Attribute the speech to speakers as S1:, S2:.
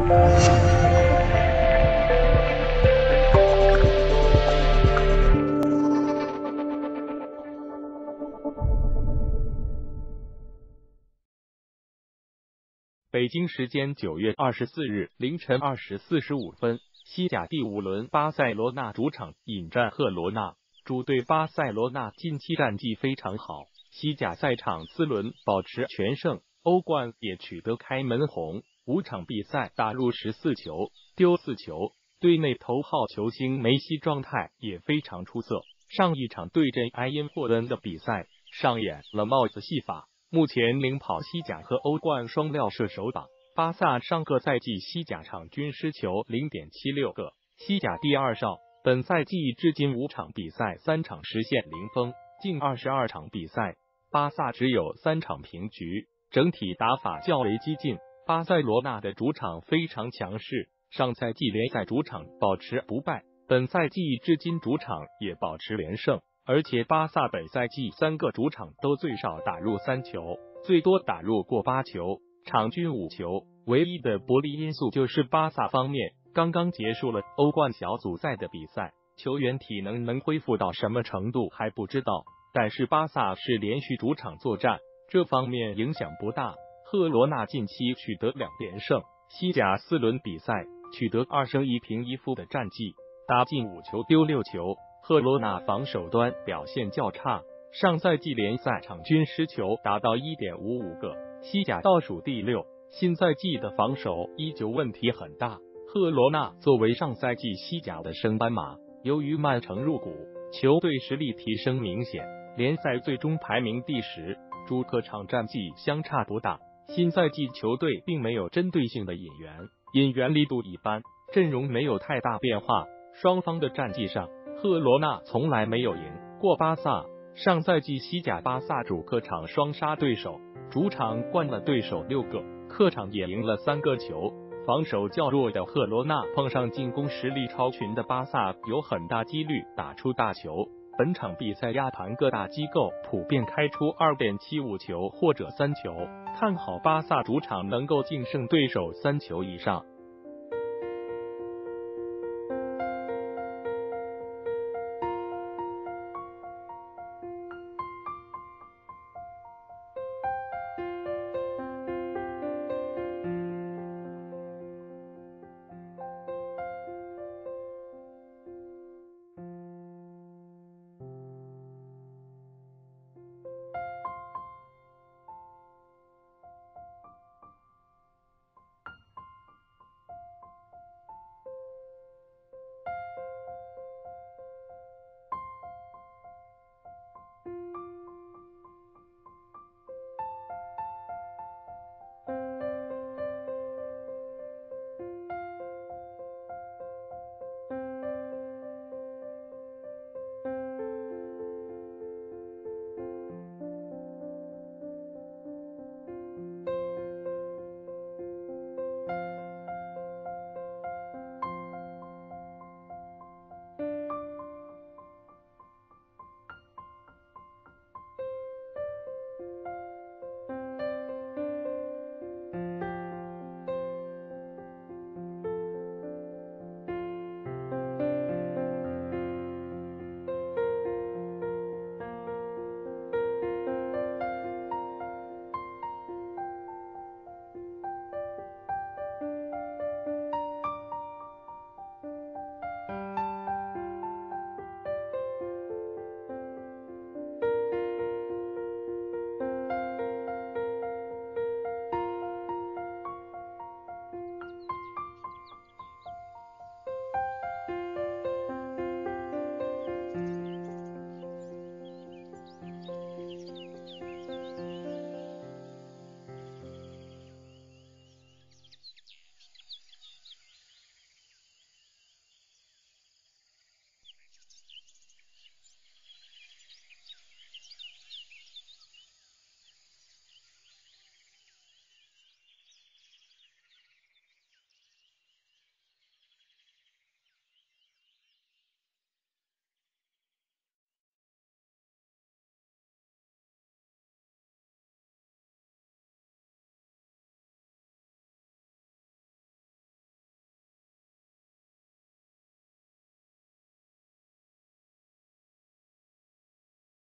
S1: 北京时间9月24日凌晨20时45分，西甲第5轮，巴塞罗那主场引战赫罗纳。主队巴塞罗那近期战绩非常好，西甲赛场4轮保持全胜，欧冠也取得开门红，5场比赛打入14球，丢4球。队内头号球星梅西状态也非常出色，上一场对阵埃因霍恩的比赛上演了帽子戏法。目前领跑西甲和欧冠双料射手榜，巴萨上个赛季西甲场均失球 0.76 个，西甲第2少。本赛季至今5场比赛3场实现零封，近22场比赛，巴萨只有3场平局，整体打法较为激进。巴塞罗那的主场非常强势，上赛季联赛主场保持不败，本赛季至今主场也保持连胜。而且巴萨本赛季3个主场都最少打入3球，最多打入过8球，场均5球。唯一的不利因素就是巴萨方面刚刚结束了欧冠小组赛的比赛，球员体能恢复到什么程度还不知道。但是巴萨是连续主场作战，这方面影响不大。赫罗纳近期取得2连胜，西甲4轮比赛取得2胜1平1负的战绩，打进5球丢6球。赫罗纳防守端表现较差，上赛季联赛场均失球达到 1.55 个，西甲倒数第6。新赛季的防守依旧问题很大。赫罗纳作为上赛季西甲的升班马，由于曼城入股，球队实力提升明显，联赛最终排名第10，主客场战绩相差不大。新赛季球队并没有针对性的引援力度一般，阵容没有太大变化。双方的战绩上，赫罗纳从来没有赢过巴萨。上赛季西甲巴萨主客场双杀对手，主场灌了对手6个，客场也赢了3个球。防守较弱的赫罗纳碰上进攻实力超群的巴萨，有很大几率打出大球。本场比赛压盘各大机构普遍开出 2.75 球或者3球，看好巴萨主场能够净胜对手3球以上。